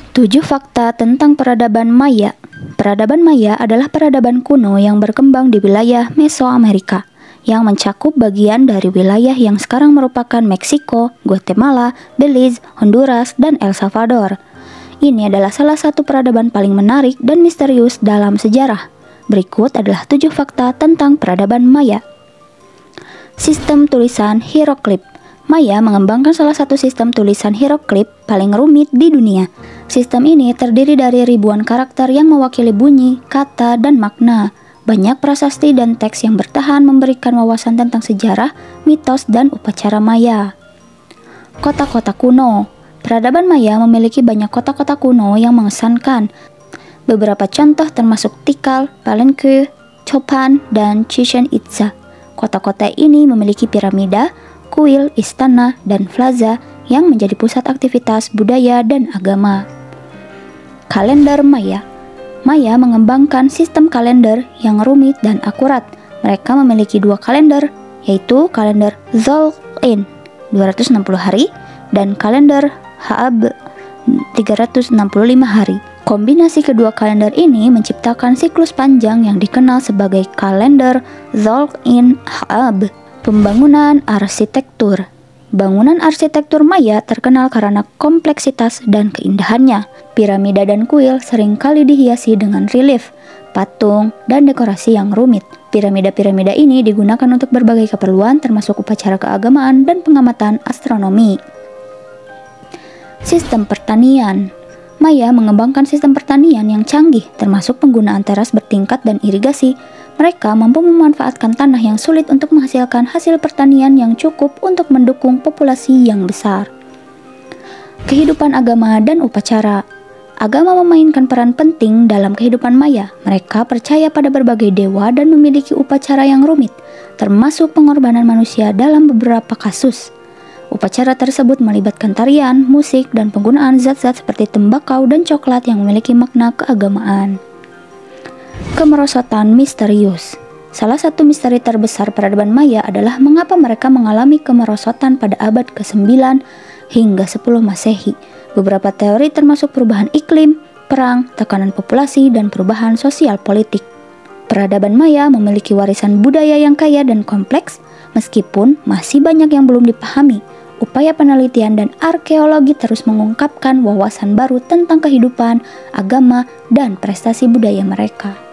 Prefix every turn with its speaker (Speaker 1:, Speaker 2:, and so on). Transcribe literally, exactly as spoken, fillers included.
Speaker 1: Tujuh fakta tentang peradaban Maya. Peradaban Maya adalah peradaban kuno yang berkembang di wilayah Mesoamerika, yang mencakup bagian dari wilayah yang sekarang merupakan Meksiko, Guatemala, Belize, Honduras, dan El Salvador. Ini adalah salah satu peradaban paling menarik dan misterius dalam sejarah. Berikut adalah tujuh fakta tentang peradaban Maya. Sistem tulisan hieroglif. Maya mengembangkan salah satu sistem tulisan hieroglif paling rumit di dunia. Sistem ini terdiri dari ribuan karakter yang mewakili bunyi, kata, dan makna. Banyak prasasti dan teks yang bertahan memberikan wawasan tentang sejarah, mitos, dan upacara Maya. Kota-kota kuno. Peradaban Maya memiliki banyak kota-kota kuno yang mengesankan. Beberapa contoh termasuk Tikal, Palenque, Chopan, dan Chichen Itza. Kota-kota ini memiliki piramida, kuil, istana, dan plaza yang menjadi pusat aktivitas budaya dan agama. Kalender Maya. Maya mengembangkan sistem kalender yang rumit dan akurat. Mereka memiliki dua kalender, yaitu kalender Zolin dua ratus enam puluh hari dan kalender Haab tiga ratus enam puluh lima hari. Kombinasi kedua kalender ini menciptakan siklus panjang yang dikenal sebagai kalender Zolin Haab. Pembangunan arsitektur. Bangunan arsitektur Maya terkenal karena kompleksitas dan keindahannya. Piramida dan kuil seringkali dihiasi dengan relief, patung, dan dekorasi yang rumit. Piramida-piramida ini digunakan untuk berbagai keperluan termasuk upacara keagamaan dan pengamatan astronomi. Sistem pertanian. Maya mengembangkan sistem pertanian yang canggih termasuk penggunaan teras bertingkat dan irigasi. Mereka mampu memanfaatkan tanah yang sulit untuk menghasilkan hasil pertanian yang cukup untuk mendukung populasi yang besar. Kehidupan agama dan upacara. Agama memainkan peran penting dalam kehidupan Maya. Mereka percaya pada berbagai dewa dan memiliki upacara yang rumit, termasuk pengorbanan manusia dalam beberapa kasus. Upacara tersebut melibatkan tarian, musik, dan penggunaan zat-zat seperti tembakau dan coklat yang memiliki makna keagamaan. Kemerosotan misterius. Salah satu misteri terbesar peradaban Maya adalah mengapa mereka mengalami kemerosotan pada abad kesembilan hingga sepuluh Masehi. Beberapa teori termasuk perubahan iklim, perang, tekanan populasi, dan perubahan sosial politik. Peradaban Maya memiliki warisan budaya yang kaya dan kompleks, meskipun masih banyak yang belum dipahami. Upaya penelitian dan arkeologi terus mengungkapkan wawasan baru tentang kehidupan, agama, dan prestasi budaya mereka.